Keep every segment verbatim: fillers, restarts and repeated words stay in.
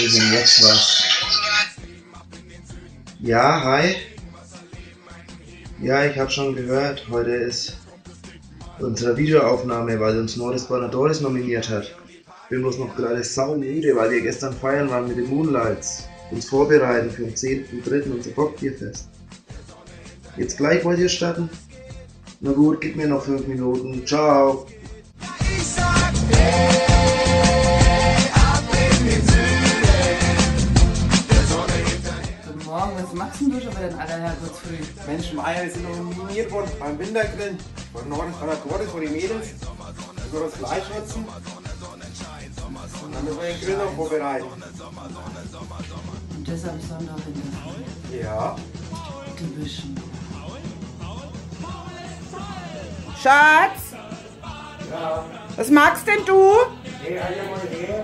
ist denn jetzt was? Ja, hi. Ja, ich habe schon gehört, heute ist unsere Videoaufnahme, weil uns Norris Banadoris nominiert hat. Ich bin bloß noch gerade saumüde, weil wir gestern feiern waren mit den Moonlights. Uns vorbereiten für den zehnten dritten unser Bockbierfest. Jetzt gleich wollt ihr starten? Na gut, gib mir noch fünf Minuten. Ciao. Guten Morgen, was machst denn du schon wieder in aller Herrgott früh? Mensch, Meier, wir sind nominiert worden beim Wintergrill von Norris Banadoris von den Mädels. Wir sollen das Fleisch nutzen. Und dann müssen wir den Grill noch vorbereiten. Und das am Sonntag in der Früh. Ja. Du bist schon. Schatz, Ja. was magst denn du? Hey, halt mal her.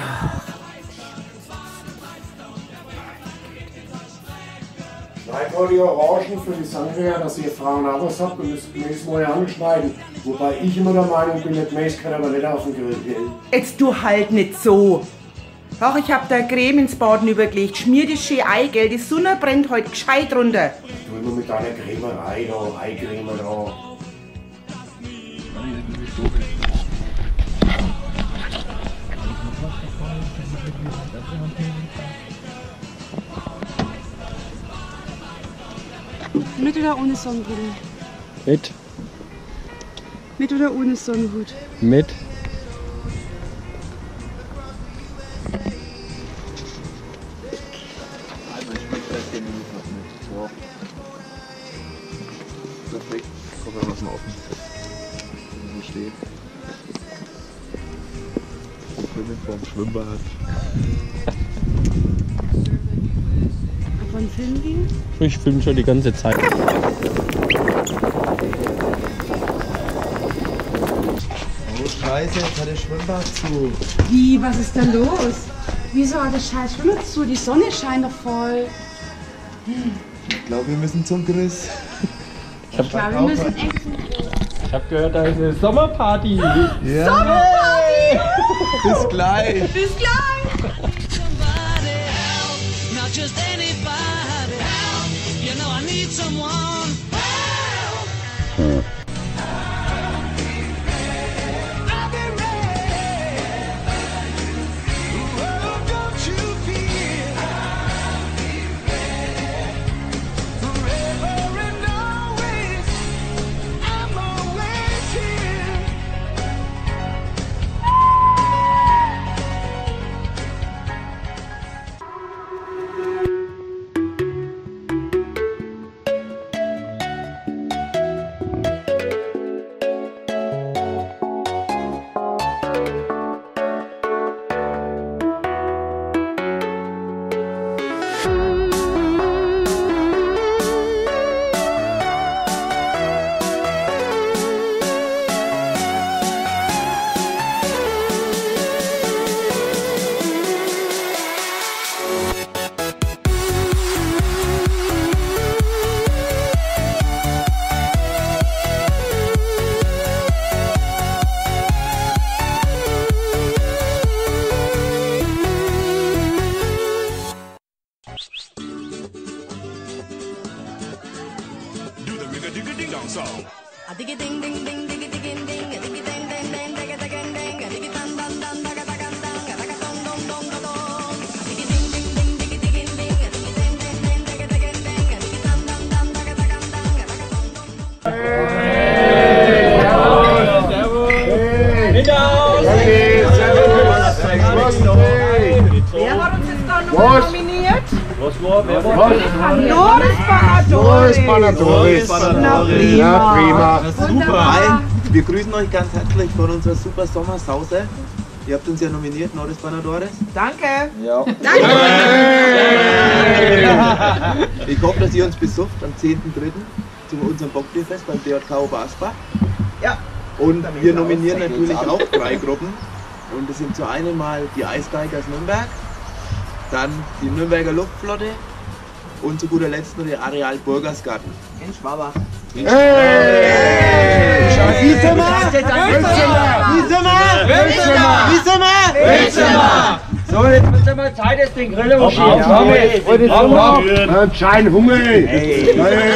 Schneid mal die Orangen für die Sangria, dass ihr Frauen auch was habt und das Gemüse mal anschneiden. Wobei ich immer der Meinung bin, das Gemüse kann aber nicht auf den Grill gehen. Jetzt du halt nicht so. Ach, ich hab da Creme ins Baden übergelegt. Schmier das schön Eigelb, die Sonne brennt heute gescheit runter. Du immer mit deiner Cremerei da, Eincreme da. Mit oder ohne Sonnenbrille? Mit. Mit oder ohne Sonnenhut? Mit. Perfekt. Guck mal, was mal offen. Wo steht. Schwimmen vorm Schwimmbad. Ab wann filmen wir? Ich filme schon die ganze Zeit. Oh Scheiße, jetzt hat der Schwimmbad zu. Wie, was ist da los? Wieso hat der Scheiß Schwimmbad zu? Die Sonne scheint doch voll. Ich glaube, wir müssen zum Chris. Ich hab, Ja, wir müssen echt. ich hab gehört, da ist eine Sommerparty. Ja. Sommerparty! Bis gleich. Bis gleich! Somebody help, not just anybody help. You know I need someone help. I've been ready. Oh, don't you feel I'll be ready forever and always. I'm always here. Do the rigga digga ding dong song. A diggy ding ding ding diggy digging ding a diggy ding ding ding digga digga ding a diggy dun dun dun digga digga dang a digga dong dong dong dong dong a diggy ding ding ding diggy digging ding a diggy ding ding ding digga digga ding a diggy dun dun dun digga digga dang a digga dong dong Wer hat uns jetzt da noch nominiert? Was war? Wer war? Norris Banadoris. Banadoris. Na prima. Ja, prima. Super. Hi, wir grüßen euch ganz herzlich von unserer super Sommersause. Ihr habt uns ja nominiert, Norris Banadoris. Danke. Ja. Danke. Ich hoffe, dass ihr uns besucht am zehnten dritten zu unserem Bockbierfest beim D J K Obersbach. Ja. Und wir nominieren natürlich auch drei Gruppen. Und das sind zu einem mal die Eisgeiger aus Nürnberg, dann die Nürnberger Luftflotte und zu guter Letzt noch der Areal Burgersgarten in Schwabach. Hey! Wie sind wir? Wie sind wir? Wie sind wir? Wie sind wir? So, jetzt wird es mal Zeit, das Ding Grille auf Ja, ich wollte jetzt noch einen kleinen Hunger. Hey.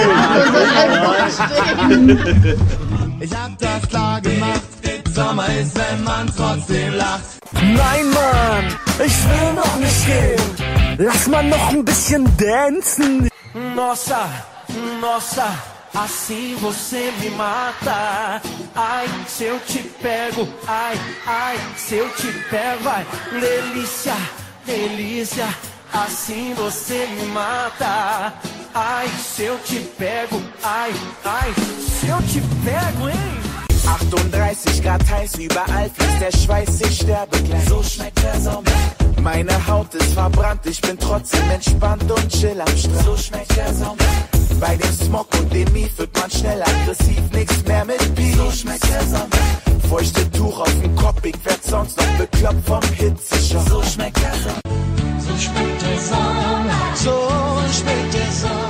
Ich hab das klar gemacht, Sommer ist, wenn man trotzdem lacht. Nein, Mann, ich will noch nicht gehen. Lass mal noch ein bisschen dancen. Nossa, nossa, assim você me mata. Ai, se eu te pego, ai, ai, se eu te pego, vai. Delícia, delícia, assim você me mata. Ai, se eu te pego, ai, ai, se eu te pego, hein? achtunddreißig Grad heiß, überall fließt der Schweiß, ich sterbe gleich. So schmeckt der Sommer. Meine Haut ist verbrannt, ich bin trotzdem entspannt und chill am Strand. So schmeckt der Sommer. Bei dem Smog und dem Mief wird man schnell aggressiv, nichts mehr mit Peace. So schmeckt der Sommer. Feuchte Tuch auf dem Kopf, ich werd sonst noch bekloppt vom Hitzeschock. So schmeckt der Sommer. So schmeckt der Sommer. So schmeckt der Sommer.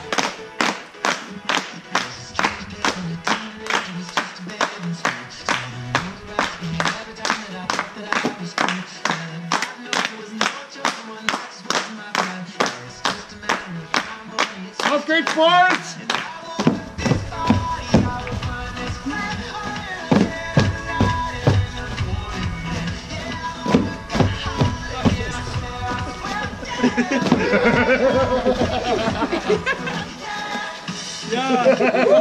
Auf geht's, Boys! Ja!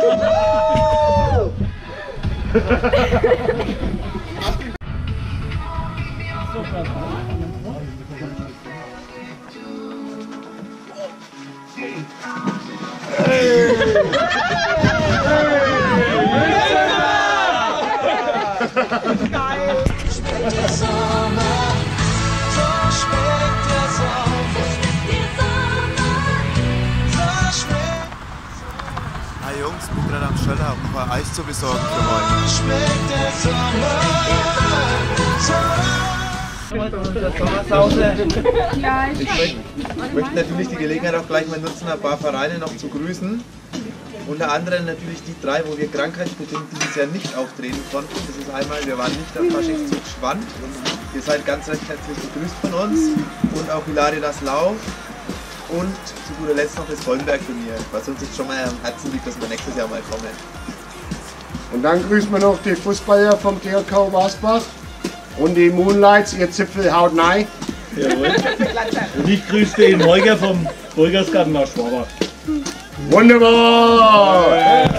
Schmeckt der Sommer, so schmeckt der Sommer, so schmeckt. Hi Jungs, bin gerade am Schöller, um ein paar Eis zu besorgen für heute. So schmeckt der Ja, Ich möchte, ich möchte natürlich die Gelegenheit auch gleich mal nutzen, ein paar Vereine noch zu grüßen. Unter anderem natürlich die drei, wo wir krankheitsbedingt dieses Jahr nicht auftreten konnten. Das ist einmal, wir waren nicht am Faschingszug Schwand. Ihr seid ganz recht herzlich begrüßt von uns. Und auch Hilaria das Lau. Und zu guter Letzt noch das Vollenberg-Turnier, was uns jetzt schon mal am Herzen liegt, dass wir nächstes Jahr mal kommen. Und dann grüßen wir noch die Fußballer vom T H K Wasbach und die Moonlights, ihr Zipfel haut nein. Jawohl. Und ich grüße den Holger vom Burgersgarten aus Schwabach. Wunderbar!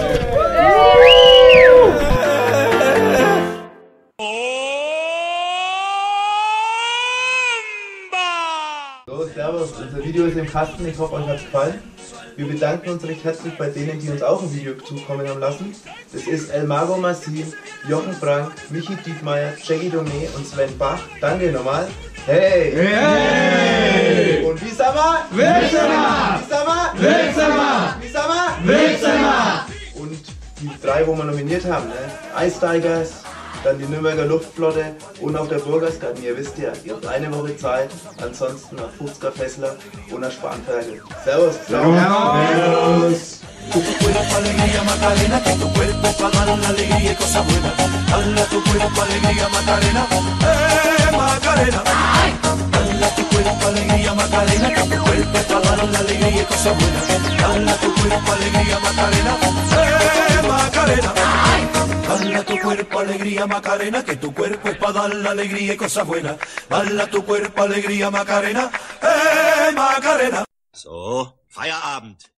So, servus, unser Video ist im Kasten, ich hoffe euch hat es gefallen. Wir bedanken uns recht herzlich bei denen, die uns auch ein Video zukommen haben lassen. Das ist Elmago Massin, Jochen Frank, Michi Dietmeier, Jackie Domé und Sven Bach. Danke nochmal. Hey! Hey! Und wie sagen wir? Wildsummer! Wie sagen wir? Wildsummer! Wie sagen wir? Wildsummer! Und die drei, wo wir nominiert haben, ne? Ice Tigers, dann die Nürnberger Luftflotte und auch der Burgersgarten. Ihr wisst ja, ihr habt eine Woche Zeit, ansonsten nach Fuchsker Fessler und nach Spanferkel. Servus! Servus! Tu cuerpo alegría Macarena, que tu cuerpo pa' dar la alegría y cosas buenas. Dale tu cuerpo alegría Macarena, eh Macarena. Dale tu cuerpo alegría Macarena, que tu cuerpo pa' dar la alegría y cosas buenas. Dale tu cuerpo alegría Macarena, eh Macarena. Dale tu cuerpo alegría Macarena, que tu cuerpo es pa' dar la alegría y cosas buenas. Dale tu cuerpo alegría Macarena, eh Macarena. So, Feierabend.